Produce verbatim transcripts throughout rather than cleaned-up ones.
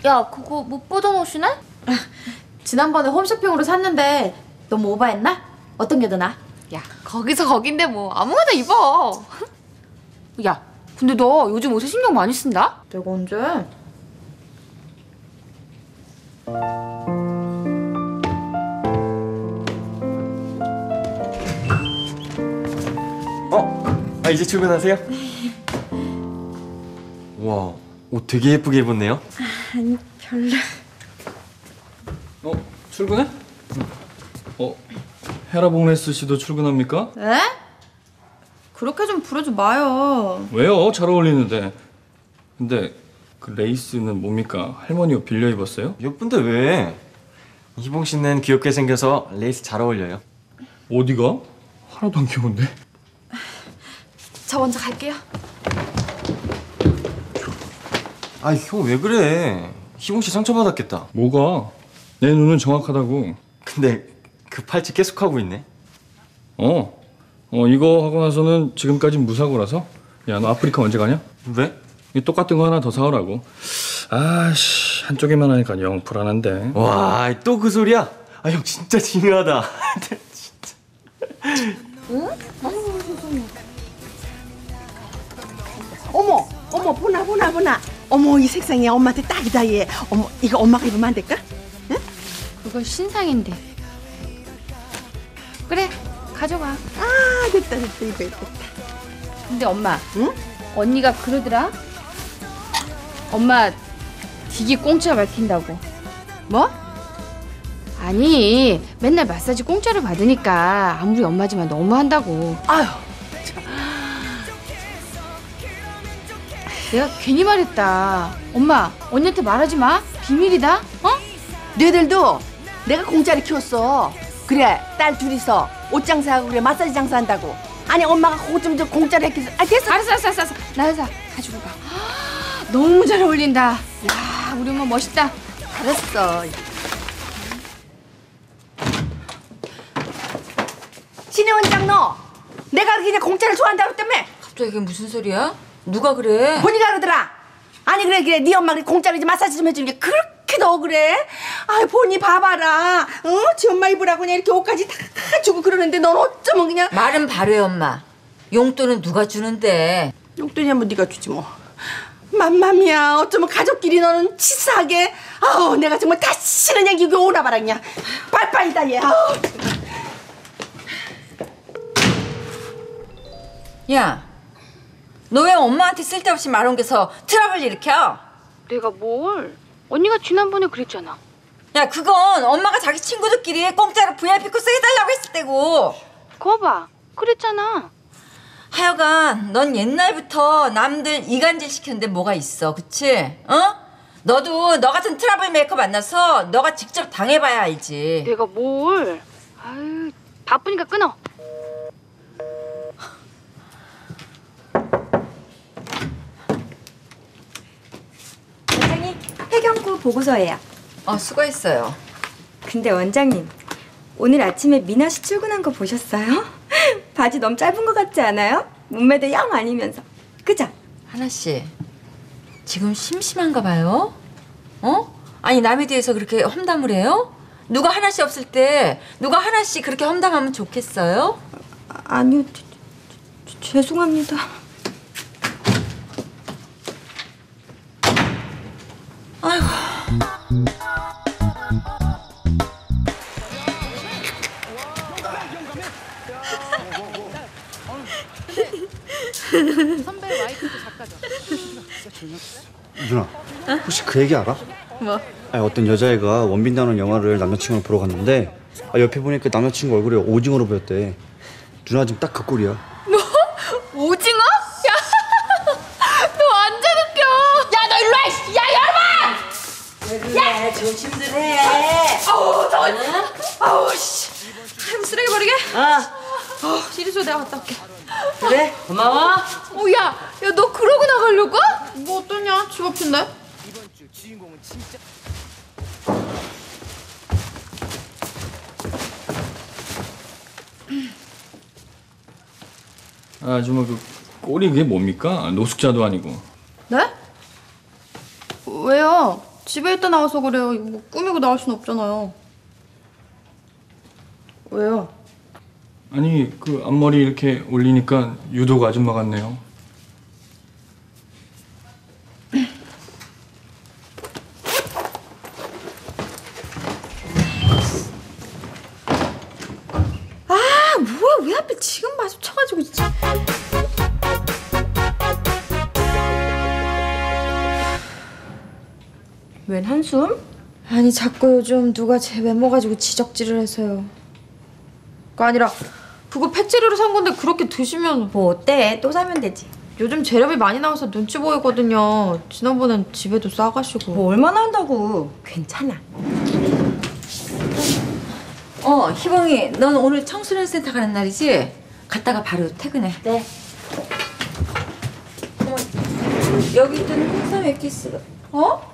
야, 그거 못 보던 옷이네? 지난번에 홈쇼핑으로 샀는데 너무 오버했나? 어떤 게 더 나아? 야, 거기서 거긴데 뭐 아무거나 입어. 야, 근데 너 요즘 옷에 신경 많이 쓴다? 내가 언제? 어? 아, 이제 출근하세요? 와, 옷 되게 예쁘게 입었네요. 아니 별로. 어? 출근해? 어? 헤라봉레스 씨도 출근합니까? 에? 그렇게 좀 부르지 마요. 왜요? 잘 어울리는데. 근데 그 레이스는 뭡니까? 할머니 옷 빌려 입었어요? 예쁜데 왜? 희봉 씨는 귀엽게 생겨서 레이스 잘 어울려요. 어디가? 하나도 안 귀여운데? 저 먼저 갈게요. 아, 형 왜 그래? 희봉 씨 상처받았겠다. 뭐가? 내 눈은 정확하다고. 근데 그 팔찌 계속 하고 있네. 어. 어 이거 하고 나서는 지금까지 무사고라서. 야, 너 아프리카 언제 가냐? 왜? 이 똑같은 거 하나 더 사오라고. 아씨, 한쪽에만 하니까 영 불안한데. 와, 또 그 소리야? 아, 형 진짜 중요하다. 진짜. 응? 어머, 어머, 보나 보나 보나. 어머, 이 색상이 엄마한테 딱이다 얘. 어머, 이거 엄마가 입으면 안 될까? 응? 그거 신상인데. 그래, 가져가. 아, 됐다 됐다 이거 됐다. 근데 엄마, 응? 언니가 그러더라? 엄마 되게 공짜 밝힌다고. 뭐? 아니, 맨날 마사지 공짜로 받으니까 아무리 엄마지만 너무한다고. 아유, 내가 괜히 말했다. 엄마, 언니한테 말하지 마. 비밀이다. 어? 너희들도 내가 공짜로 키웠어. 그래, 딸 둘이서 옷 장사하고 그래 마사지 장사한다고. 아니 엄마가 그거 좀, 좀 공짜로 했겠어. 아 됐어. 알았어, 알았어, 알았어. 나여사 가지고 가. 너무 잘 어울린다. 야, 우리 엄마 멋있다. 알았어. 신혜 원장 너 내가 그냥 공짜를 좋아한다고 그랬다며? 갑자기 그게 무슨 소리야? 누가 그래? 본이가 그러더라. 아니 그래 그래 네 엄마 그래 공짜로 이제 마사지 좀 해주는 게 그렇게 더 그래? 아 본이 봐봐라. 어? 지 엄마 입으라고 그냥 이렇게 옷까지 다 주고 그러는데 넌 어쩌면 그냥. 말은 바로해 엄마. 용돈은 누가 주는데? 용돈이야 뭐 네가 주지 뭐. 맘맘이야 어쩌면 가족끼리 너는 치사하게. 아우 내가 정말 다시는 그냥 여기 오나 봐라 그냥. 빨빨이다 얘. 아우. 야, 너 왜 엄마한테 쓸데없이 말 옮겨서 트러블 일으켜? 내가 뭘? 언니가 지난번에 그랬잖아. 야, 그건 엄마가 자기 친구들끼리 공짜로 브이아이피 코스 해달라고 했을 때고. 거 봐. 그랬잖아. 하여간 넌 옛날부터 남들 이간질 시켰는데 뭐가 있어, 그치? 어? 너도 너 같은 트러블 메이커 만나서 너가 직접 당해봐야 알지. 내가 뭘? 아유, 바쁘니까 끊어. 원장님, 해경구 보고서예요. 어, 수고했어요. 근데 원장님, 오늘 아침에 미나 씨 출근한 거 보셨어요? 바지 너무 짧은 것 같지 않아요? 몸매도 영 아니면서. 그죠? 하나 씨, 지금 심심한가 봐요? 어? 아니 남에 대해서 그렇게 험담을 해요? 누가 하나 씨 없을 때 누가 하나 씨 그렇게 험담하면 좋겠어요? 아, 아니요, 저, 저, 저, 죄송합니다. 아이고. 선배 와이프도 작가죠. 누나, 혹시 그 얘기 알아? 뭐? 아니, 어떤 여자애가 원빈다는 영화를 남자친구랑 보러 갔는데 아, 옆에 보니까 남자친구 얼굴이 오징어로 보였대. 누나 지금 딱 그 꼴이야. 뭐? 오징어? 야, 너 완전 웃겨. 야, 너 일로 와. 야, 여러분! 왜 그래? 조심들 해. 아우, 더워. 아우, 씨. 아이고, 쓰레기 버리게? 아, 어, 이리서 내가 갔다 올게. 그래? 고마워. 어, 야, 야, 너 그러고 나가려고? 뭐 어떠냐? 집 앞인데? 아줌마 그 꼴이 그게 뭡니까? 노숙자도 아니고. 네? 왜요? 집에 있다 나와서 그래요. 이거 뭐 꾸미고 나올 순 없잖아요. 왜요? 아니 그 앞머리 이렇게 올리니까 유독 아줌마 같네요. 아 뭐야 왜 하필 지금 마주쳐가지고 진짜. 웬 한숨? 아니 자꾸 요즘 누가 제 외모 가지고 지적질을 해서요. 그거 아니라 그거 팩재료로 산 건데 그렇게 드시면 뭐 어때? 또 사면 되지. 요즘 재료비 많이 나와서 눈치 보이거든요. 지난번엔 집에도 싸가시고. 뭐 얼마나 한다고. 괜찮아. 어, 희봉이, 넌 오늘 청소년 센터 가는 날이지? 갔다가 바로 퇴근해. 네. 어, 여기 있던 홍삼 엑기스가, 어?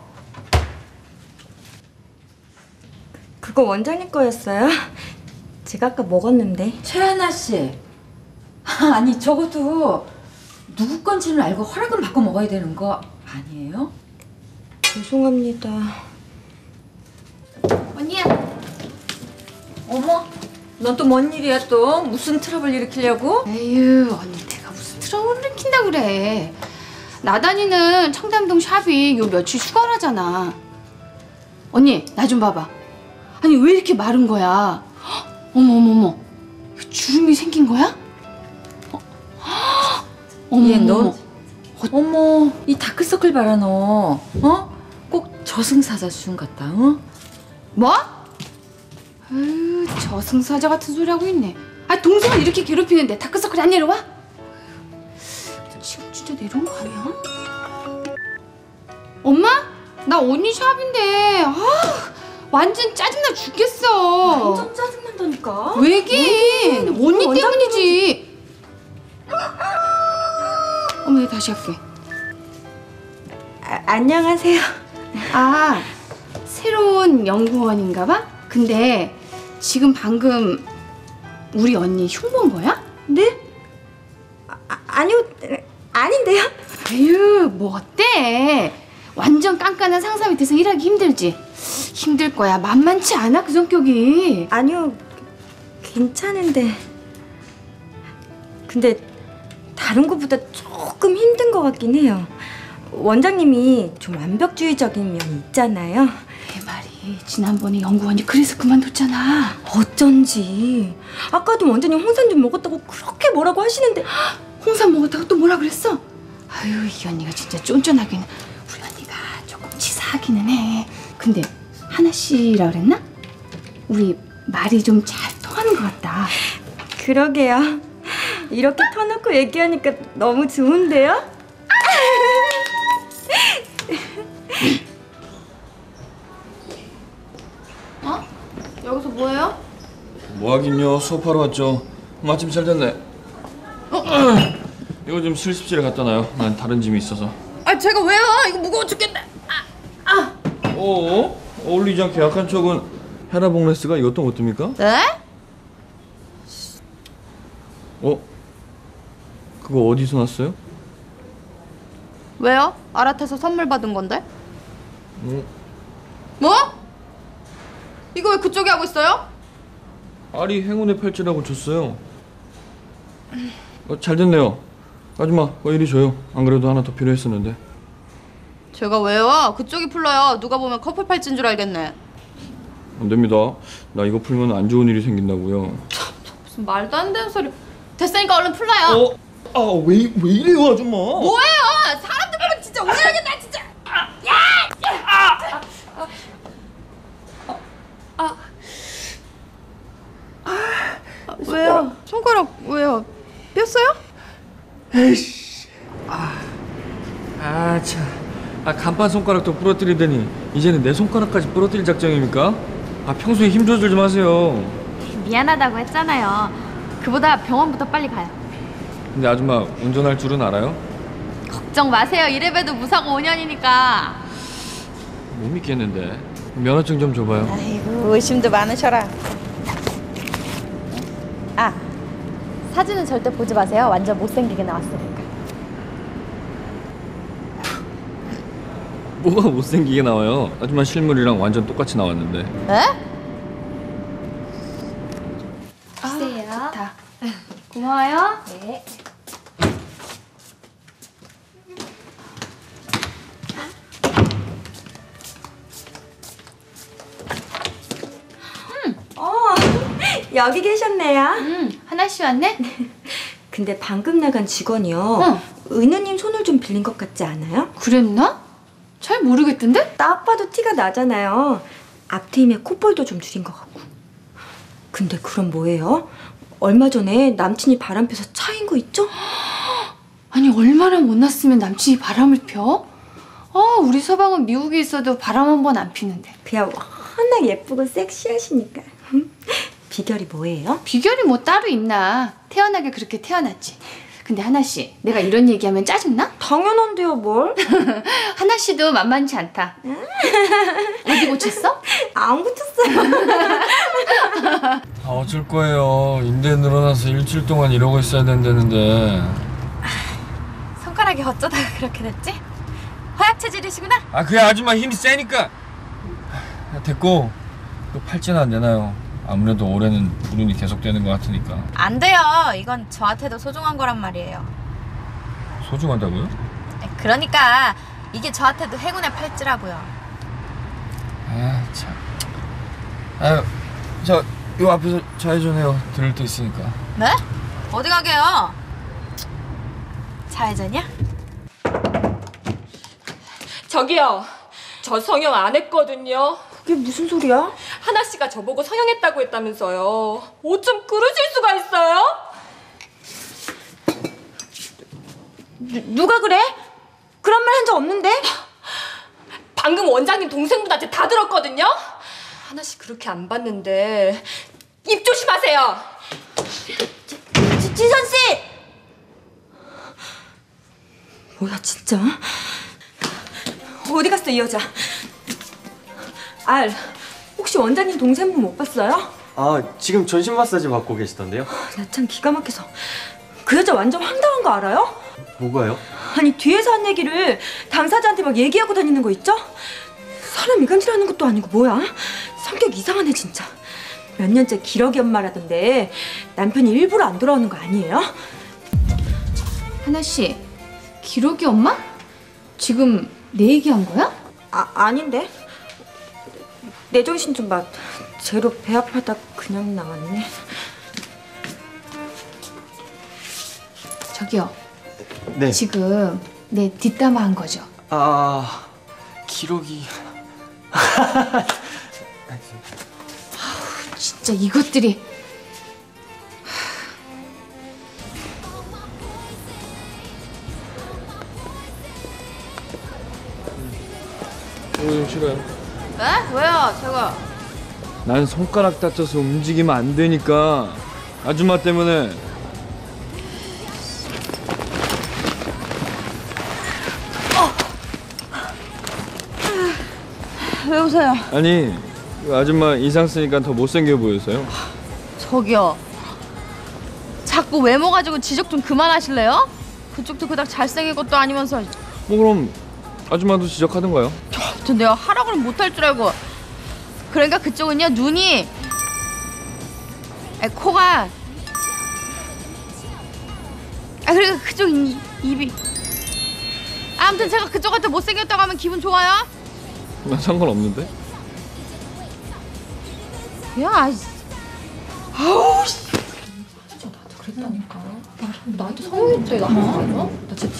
그거 원장님 거였어요? 제가 아까 먹었는데. 최하나 씨. 아니, 적어도 누구 건지는 알고 허락은 받고 먹어야 되는 거 아니에요? 죄송합니다. 언니야. 어머, 넌 또 뭔 일이야 또? 무슨 트러블 일으키려고? 에휴 언니 내가 무슨 트러블을 일으킨다 그래. 나단이는 청담동 샵이 요 며칠 휴가라잖아. 언니 나 좀 봐봐. 아니 왜 이렇게 마른 거야? 헉, 어머 어머 어머 주름이 생긴 거야? 어? 헉, 어머 얘 너, 어머 어머, 이 다크서클 봐라 너. 어? 꼭 저승사자 수준 같다, 어? 뭐? 에휴 저승사자 같은 소리 하고 있네. 아 동생을 이렇게 괴롭히는데 다크서클이 안 내려와? 지금 진짜 내려온 거 아니야? 엄마? 나 언니 샵인데 아 완전 짜증나 죽겠어. 완전 짜증난다니까. 왜긴 음, 언니 원장님은- 때문이지. 어머 내가 다시 할게. 아, 안녕하세요. 아 새로운 연구원인가 봐? 근데 지금 방금 우리 언니 흉본 거야? 네? 아, 아니요. 아닌데요? 에휴 뭐 어때? 완전 깐깐한 상사 밑에서 일하기 힘들지? 힘들 거야. 만만치 않아 그 성격이. 아니요. 괜찮은데. 근데 다른 것보다 조금 힘든 것 같긴 해요. 원장님이 좀 완벽주의적인 면이 있잖아요. 내 말이 지난번에 연구원이 그래서 그만뒀잖아. 어쩐지 아까도 원장님 홍삼 좀 먹었다고 그렇게 뭐라고 하시는데. 홍삼 먹었다고 또 뭐라 그랬어? 아유 이 언니가 진짜 쫀쫀하긴. 우리 언니가 조금 치사하기는 해. 근데 하나 씨라 그랬나? 우리 말이 좀 잘 통하는 것 같다. 그러게요. 이렇게 터놓고 얘기하니까 너무 좋은데요? 어? 여기서 뭐해요? 뭐 하긴요. 수업하러 왔죠. 마침 잘 됐네. 이거 좀 실습실에 갖다 놔요. 난 다른 짐이 있어서. 아 제가 왜요? 이거 무거워 죽겠네. 어? 어울리지 않게 약한 척은 헤라봉레스가 이것도 못 듭니까? 네? 어? 그거 어디서 났어요? 왜요? 아라테서 선물 받은 건데? 어? 뭐? 이거 왜 그쪽에 하고 있어요? 아리 행운의 팔찌라고 줬어요. 어, 잘 됐네요. 아줌마, 어, 이리 줘요. 안 그래도 하나 더 필요했었는데. 제가 왜요? 그쪽이 풀러요. 누가 보면 커플 팔찌인 줄 알겠네. 안 됩니다. 나 이거 풀면 안 좋은 일이 생긴다고요. 무슨 말도 안 되는 소리. 됐으니까 얼른 풀러요. 어? 아, 왜, 왜 이래요, 아줌마? 뭐예요? 사람들 보면 진짜 오해하겠다 진짜. 아, 왜요? 손가락 왜요? 뺐어요? 아, 참. 아, 간판 손가락도 부러뜨리더니 이제는 내 손가락까지 부러뜨릴 작정입니까? 아, 평소에 힘 조절 좀 하세요. 미안하다고 했잖아요. 그보다 병원부터 빨리 가요. 근데 아줌마 운전할 줄은 알아요? 걱정 마세요. 이래봬도 무사고 오 년이니까. 못 믿겠는데. 면허증 좀 줘봐요. 아이고 의심도 많으셔라. 아, 사진은 절대 보지 마세요. 완전 못생기게 나왔으니까. 뭐가 못생기게 나와요? 아줌마 실물이랑 완전 똑같이 나왔는데. 에? 주세요. 아, 좋다. 고마워요. 네. 어, 여기 계셨네요. 음, 하나 씨 왔네? 근데 방금 나간 직원이요. 어. 은우님 손을 좀 빌린 것 같지 않아요? 그랬나? 잘 모르겠던데? 딱 봐도 티가 나잖아요. 앞트임에 콧볼도 좀 줄인 것 같고. 근데 그럼 뭐예요? 얼마 전에 남친이 바람 펴서 차인 거 있죠? 아니 얼마나 못났으면 남친이 바람을 펴? 아, 우리 서방은 미국에 있어도 바람 한 번 안 피는데. 그냥 워낙 예쁘고 섹시하시니까. 비결이 뭐예요? 비결이 뭐 따로 있나? 태어나게 그렇게 태어났지. 근데 하나 씨, 내가 이런 얘기하면 짜증나? 당연한데요, 뭘? 하나 씨도 만만치 않다. 어디 고쳤어? 안 붙였어요. 아 어쩔 거예요. 인대 늘어나서 일주일 동안 이러고 있어야 된다는데. 손가락이 어쩌다가 그렇게 됐지? 허약 체질이시구나? 아 그래 아줌마 힘이 세니까. 야, 됐고 그 팔찌는 안 되나요? 아무래도 올해는 불운이 계속되는 것 같으니까. 안 돼요. 이건 저한테도 소중한 거란 말이에요. 소중하다고요? 그러니까 이게 저한테도 행운의 팔찌라고요. 아 참. 아유 저 요 앞에서 좌회전해요. 들을 때 있으니까. 네? 어디 가게요? 좌회전이야? 저기요, 저 성형 안 했거든요. 그게 무슨 소리야? 하나 씨가 저보고 성형했다고 했다면서요. 옷 좀 그러실 수가 있어요? 누, 누가 그래? 그런 말 한 적 없는데? 방금 원장님 동생분한테 다 들었거든요. 하나 씨 그렇게 안 봤는데 입 조심하세요. 지, 지선 씨! 뭐야 진짜? 어디 갔어 이 여자? 알, 혹시 원장님 동생분 못 봤어요? 아, 지금 전신 마사지 받고 계시던데요? 나 참 기가 막혀서. 그 여자 완전 황당한 거 알아요? 뭐가요? 아니 뒤에서 한 얘기를 당사자한테 막 얘기하고 다니는 거 있죠? 사람 이간질하는 것도 아니고 뭐야? 성격 이상하네 진짜. 몇 년째 기러기 엄마라던데 남편이 일부러 안 돌아오는 거 아니에요? 하나 씨, 기록이 엄마? 지금 내 얘기한 거야? 아, 아닌데. 내 정신 좀 봐. 제로 배 아파다 그냥 나왔네. 저기요. 네. 지금 내 뒷담화 한 거죠? 아, 기록이... 진짜 이것들이... 이거 좀 싫어요. 네? 왜요? 제가 난 손가락 다쳐서 움직이면 안 되니까. 아줌마 때문에. 왜 웃어요? 아니 그 아줌마 인상 쓰니까 더 못생겨 보여서요. 저기요. 자꾸 외모 가지고 지적 좀 그만하실래요? 그쪽도 그닥 잘생긴 것도 아니면서. 뭐 그럼 아줌마도 지적하던가요. 저 내가 하라고는 못할 줄 알고. 그러니까 그쪽은요 눈이 아니, 코가 아 그리고 그쪽 이, 입이 아무튼 제가 그쪽한테 못생겼다고 하면 기분 좋아요? 난 상관없는데. 야 아이씨. 아우 씨. 나한테 성형했대. 나 하나 알아? 나 진짜...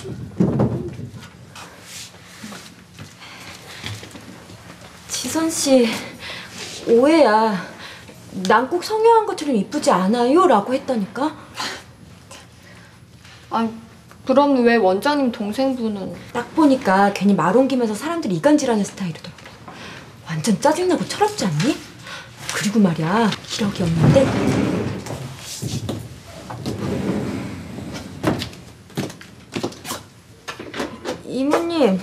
지선 씨, 오해야. 난 꼭 성형한 것처럼 이쁘지 않아요? 라고 했다니까? 아니 그럼 왜 원장님 동생분은? 딱 보니까 괜히 말 옮기면서 사람들이 이간질하는 스타일이더라고. 완전 짜증나고 철없지 않니? 그리고 말이야, 기억이 없는데 이모님,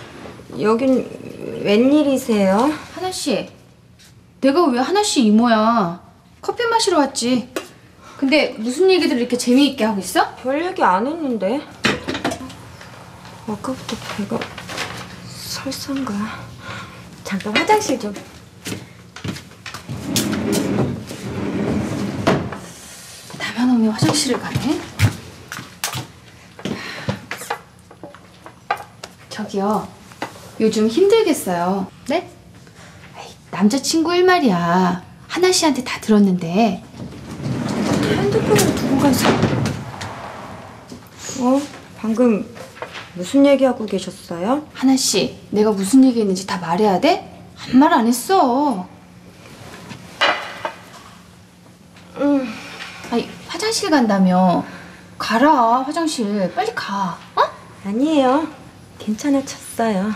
여긴 웬일이세요? 하나 씨, 내가 왜 하나 씨 이모야? 커피 마시러 왔지. 근데 무슨 얘기들 이렇게 재미있게 하고 있어? 별 얘기 안 했는데. 아까부터 배가 설사인가? 잠깐 화장실 좀. 남현놈이 화장실을 가네? 저기요, 요즘 힘들겠어요. 네? 에이, 남자친구 일 말이야. 하나 씨한테 다 들었는데. 핸드폰을 두고 가서. 어? 방금 무슨 얘기하고 계셨어요? 하나 씨, 내가 무슨 얘기했는지 다 말해야 돼? 한 말 안 했어. 음. 아니, 화장실 간다며. 가라, 화장실. 빨리 가. 어? 아니에요. 괜찮아졌어요.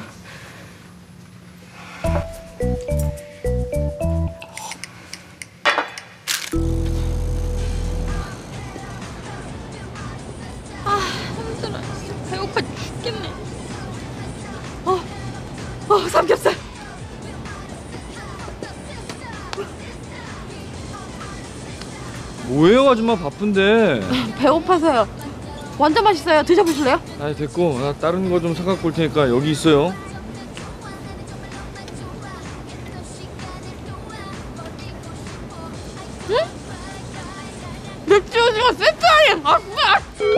힘들어. 배고파 죽겠네. 어, 어, 삼겹살. 뭐예요 아줌마 바쁜데. 배고파서요. 완전 맛있어요. 드셔보실래요? 아이 됐고 나 다른 거 좀 사갖고 올 테니까 여기 있어요. 맥주 오징어 세트 아니야. 아, 뭐야.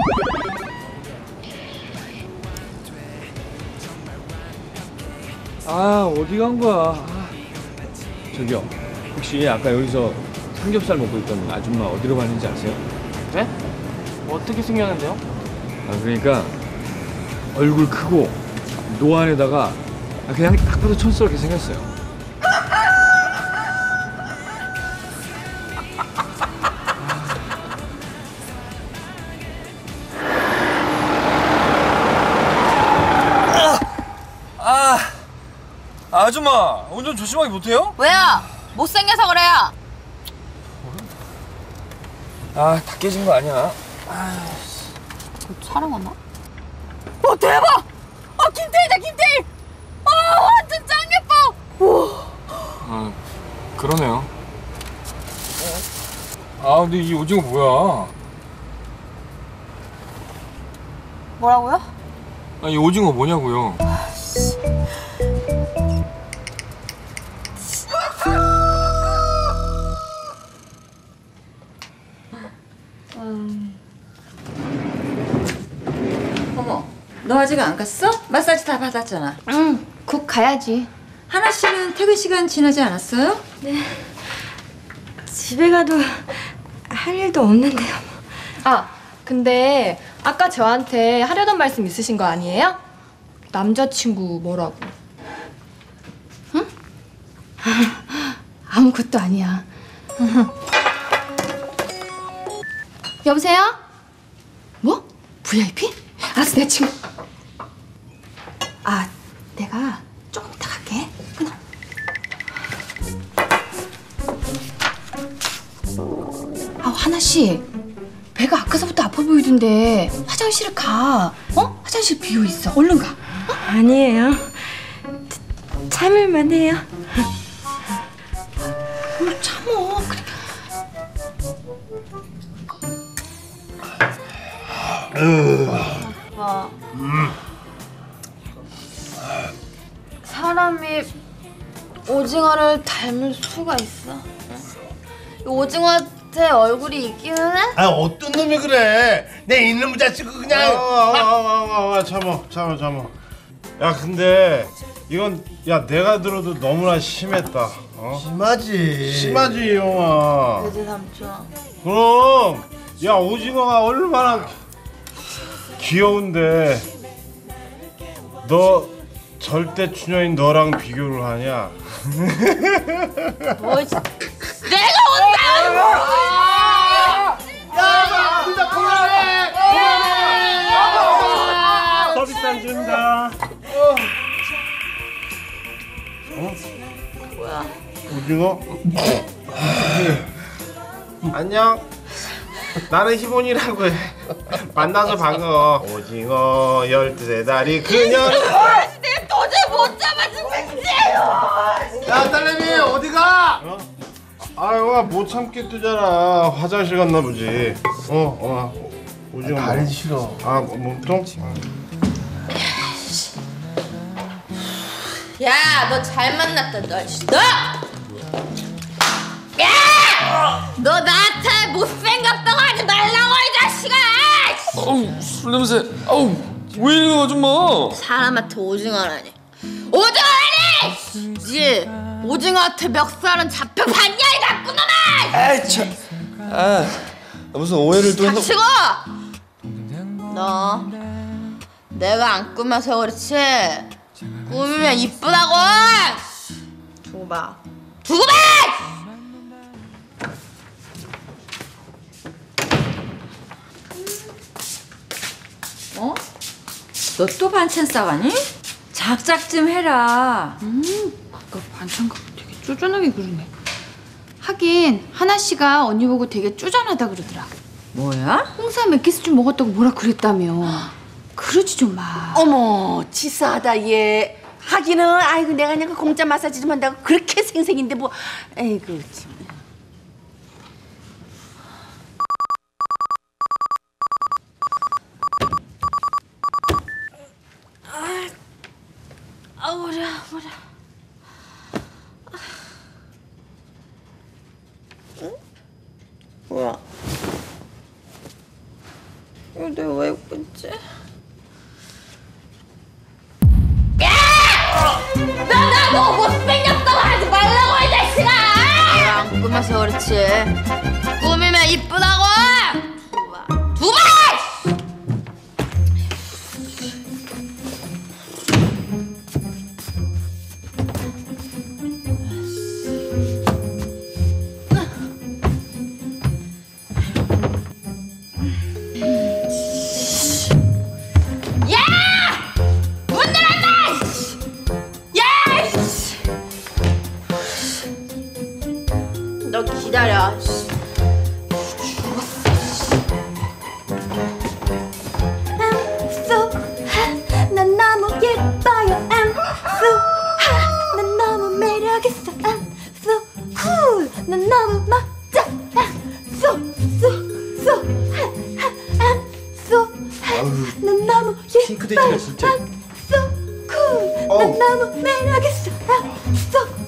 아 어디 간 거야. 아. 저기요 혹시 아까 여기서 삼겹살 먹고 있던 아줌마 어디로 갔는지 아세요? 네? 어떻게 생겼는데요? 아 그러니까 얼굴 크고 노안에다가 아, 그냥 딱 봐도 촌스럽게 생겼어요. 아, 아줌마 운전 조심하게 못해요? 왜요? 못생겨서 그래요. 아, 다 깨진 거 아니야? 촬영 왔나? 어 대박! 어 김태희다 김태희! 아 완전 짱 예뻐! 우와. 아, 그러네요. 아, 근데 이 오징어 뭐야? 뭐라고요? 아, 이 오징어 뭐냐고요? 음. 어머, 너 아직 안 갔어? 마사지 다 받았잖아. 응, 곧 가야지. 하나 씨는 퇴근 시간 지나지 않았어요? 네. 집에 가도 할 일도 없는데요. 아, 근데 아까 저한테 하려던 말씀 있으신 거 아니에요? 남자친구 뭐라고? 응? 아무것도 아니야. 여보세요? 뭐? 브이아이피? 알았어, 내 친구. 아, 내가 조금 이따 갈게. 끊어. 아, 하나씨. 배가 아까서부터 아파 보이던데 화장실 가. 어? 화장실 비어 있어. 얼른 가. 어? 아니에요. 참을만 해요. 뭘 참어. 그래. 아빠. 사람이 오징어를 닮을 수가 있어. 이 오징어한테 얼굴이 있기는 해? 아 어떤 놈이 그래? 내 이놈의 자식 그냥. 아아아아 참어 참어 참어. 야 근데 이건 야 내가 들어도 너무나 심했다. 어? 심하지. 심하지 이 형아. 그지 삼촌. 그럼 야 오징어가 얼마나 귀여운데 너 절대 추녀인 너랑 비교를 하냐? 뭐 내가 온다! 야, 둘다 그만해. 서비스 안 준다. 어? 뭐야? 오징어? 안녕. 나는 희본이라고 해. 만나서 반가워. 오징어 열두 다리 그녀. 내 도저히 못 잡아 죽겠지! 야 딸내미 어디가? 어? 아유 못 참겠다잖아. 화장실 갔나 보지. 어 어. 오징어. 다리 싫어. 아 몸통? 야, 너 잘 만났다, 너. 씨, 너! 야! 너 나한테 못생겼다고 하지 말라고, 이 자식아! 어우, 술 냄새. 어우, 왜 이래요, 아줌마? 사람한테 오징어라니. 오징어라니! 지 오징어한테 멱살은 잡혀봤냐, 이 나쁜 놈아! 아이, 참. 아, 무슨 오해를 또 했나? 닥치고! 너 내가 안 꾸며서 그렇지 꾸미면 이쁘다고! 두고 봐. 두고 봐! 어? 너 또 반찬 싸가니? 작작 좀 해라. 음, 아까 반찬 갖고 되게 쪼잔하게 그러네. 하긴 하나 씨가 언니 보고 되게 쪼잔하다 그러더라. 뭐야? 홍삼 액기스 좀 먹었다고 뭐라 그랬다며. 그러지 좀 마. 어머, 치사하다 얘. 하기는 아이고 내가 그냥 그 공짜 마사지 좀 한다고 그렇게 생생인데 뭐. 에이구 참. 아, 머리 머리. 응? 뭐야? 이거 내가 왜 입고 있지? 야! 너 나 뭐 못생겼다고 하지 말라고, 이 자식아! 내가 안 꾸며서 그렇지. 꾸미면 이쁘다고! 두 번! 두 번! 너 기다려. I'm so hot. 난 너무 예뻐요. I'm so hot. 난 너무 매력있어. I'm so cool. 난 너무 멋져. I'm so so so hot. I'm so hot. 난 너무 예뻐요. 핑크돼지가 진짜. I'm so cool. 난 너무 매력있어. I'm so hot.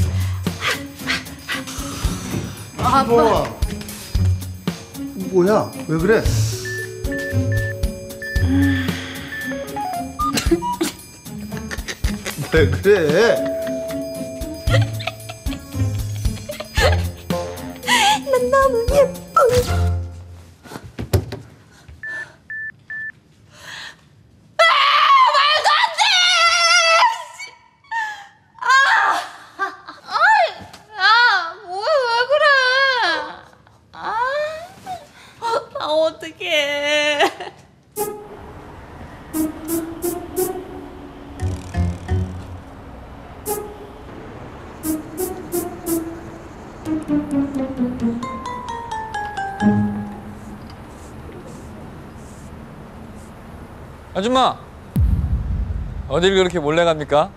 아빠. 뭐야? 왜 그래? 왜 그래? 난 너무 예뻐요. 야, 뭐야, 왜 그래? 아, 아 어떡해. 아줌마, 어딜 그렇게 몰래 갑니까?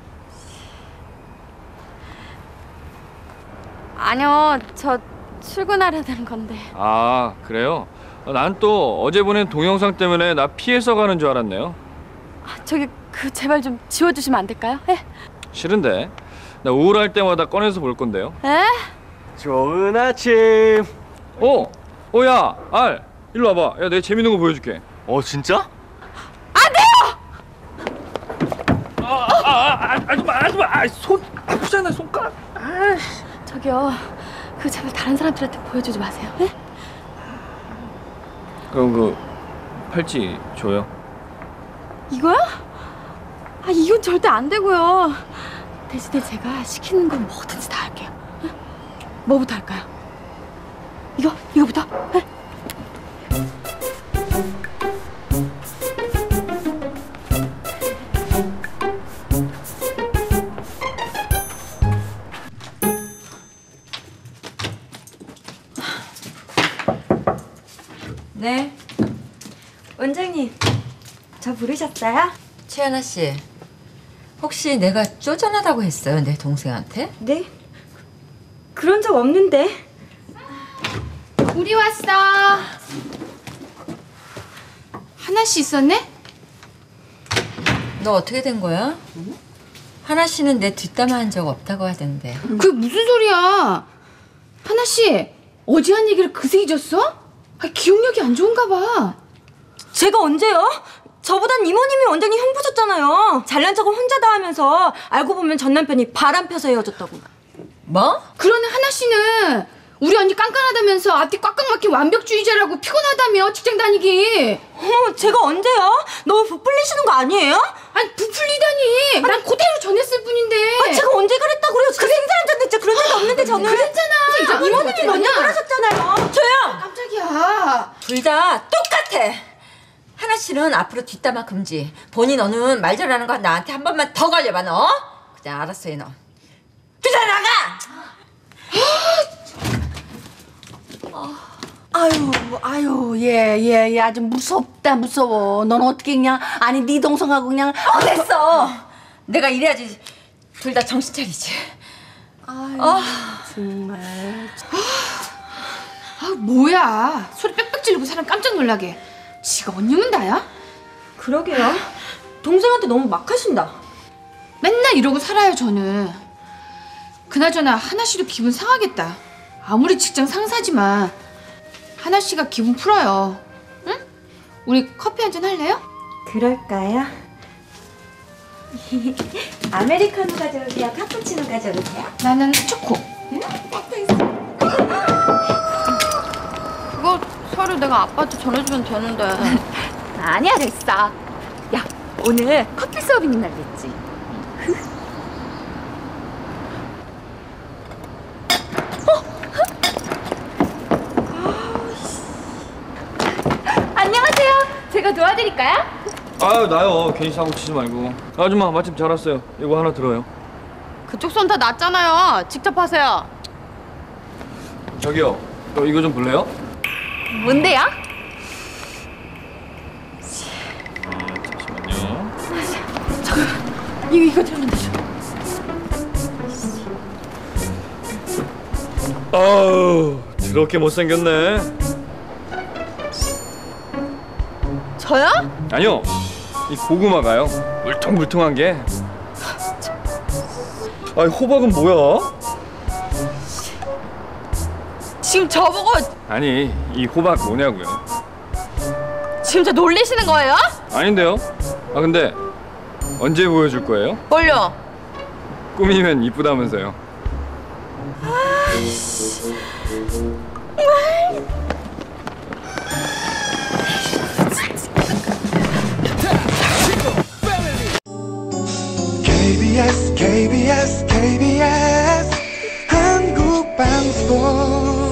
아니요, 저 출근하려는 건데. 아, 그래요? 난 또 어제 보낸 동영상 때문에 나 피해서 가는 줄 알았네요. 저기 그 제발 좀 지워주시면 안 될까요? 예? 싫은데. 나 우울할 때마다 꺼내서 볼 건데요. 에? 좋은 아침. 어, 어, 야, 알, 일로 와봐. 야, 내가 재밌는 거 보여줄게. 어, 진짜? 아, 아, 아, 아줌마, 아줌마, 아, 손 아프잖아, 손가락. 아, 저기요, 그 제발 다른 사람들한테 보여주지 마세요. 예? 그럼 그 팔찌 줘요. 이거요? 아, 이건 절대 안 되고요. 대신에 제가 시키는 건 뭐든지 다 할게요. 예? 뭐부터 할까요? 이거? 이거부터? 예? 네, 원장님, 저 부르셨어요? 최연아 씨. 혹시 내가 쪼잔하다고 했어요, 내 동생한테? 네. 그런 적 없는데. 우리 왔어. 하나 씨 있었네? 너 어떻게 된 거야? 하나 씨는 내 뒷담화 한 적 없다고 하던데. 그게 무슨 소리야? 하나 씨 어제 한 얘기를 그새 잊었어? 아, 기억력이 안 좋은가 봐. 제가 언제요? 저보단 이모님이 완전히 형 부셨잖아요. 잘난 척을 혼자 다 하면서 알고 보면 전 남편이 바람 펴서 헤어졌다고. 뭐? 그러는 하나 씨는 우리 언니 깐깐하다면서 앞뒤 꽉꽉 막힌 완벽주의자라고 피곤하다며 직장 다니기. 어머, 제가 언제요? 너무 부풀리시는 거 아니에요? 아니 부풀리다니. 난 그대로 전했을 뿐인데. 아, 제가 언제 그랬다고요? 저 생사한 전 진짜 그런 적이 없는데 저는. 그랬잖아. 이모님이 먼저 그러셨잖아요. 조용! 깜짝이야. 둘 다 똑같아. 하나 씨는 앞으로 뒷담화 금지. 본인 너는 말 잘하는 거 나한테 한 번만 더 걸려봐 너. 그냥 알았어 해 너. 그냥 나가! 아유, 아유, 예, 예, 예, 아주 무섭다, 무서워. 넌 어떻게 그냥, 아니, 네 동생하고 그냥. 어, 됐어. 내가 이래야지 둘 다 정신 차리지. 아유, 아. 정말. 아 뭐야. 소리 빽빽 지르고 사람 깜짝 놀라게. 지가 언니면 다야? 그러게요. 동생한테 너무 막 하신다. 맨날 이러고 살아요 저는. 그나저나 하나 씨도 기분 상하겠다. 아무리 직장 상사지만 하나 씨가 기분 풀어요. 응? 우리 커피 한잔 할래요? 그럴까요? 아메리카노 가져오세요? 카푸치노 가져오세요? 나는 초코. 그거 서류 내가 아빠한테 전해주면 되는데. 아니야 됐어. 야 오늘 커피 수업 있는 날이겠지? 안녕하세요. 제가 도와드릴까요? 아유 나요. 괜히 사고 치지 말고. 아줌마 마침 잘 왔어요. 이거 하나 들어요. 그쪽 손 다 났잖아요. 직접 하세요. 저기요. 어, 이거 좀 볼래요? 뭔데요? 잠시만요. 이거 이거 들면 되죠. 아우 더럽게 못생겼네. 저요? 아니요. 이 고구마가요. 물통물통한 게. 아니 호박은 뭐야? 지금 저보고 아니 이 호박 뭐냐고요? 지금 저 놀리시는 거예요? 아닌데요? 아 근데 언제 보여줄 거예요? 뭘요? 꾸미면 이쁘다면서요. 케이비에스 케이비에스 케이비에스 한국방송